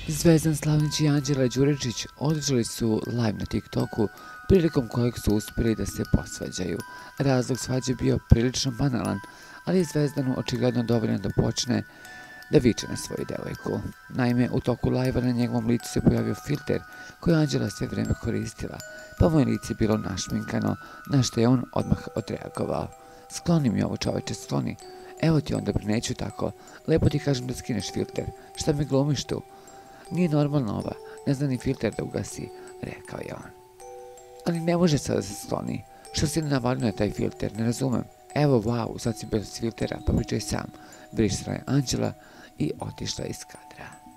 Zvezdan Slavnić i Anđela Đuričić održali su live na TikToku, prilikom kojeg su uspjeli da se posvađaju. Razlog svađe bio prilično banalan, ali je Zvezdanu očigledno dovoljno da počne da viče na svoju devojku. Naime, u toku live-a na njegovom licu se pojavio filter koji je Anđela sve vreme koristila, pa mu je lice bilo našminkano, na što je on odmah odreagovao. Skloni mi ovo, čoveče, skloni. Evo ti onda, neću tako. Lepo ti kažem da skineš filter. Šta me glumiš tu? Nije normalna ova, ne zna ni filter da ugasi, rekao je on. Ali ne može sada da se skloni. Što si navalio na taj filter, ne razumem. Evo, wow, sad si bez filtera, pa pričaj sam. Brisala je Anđela i otišla iz kadra.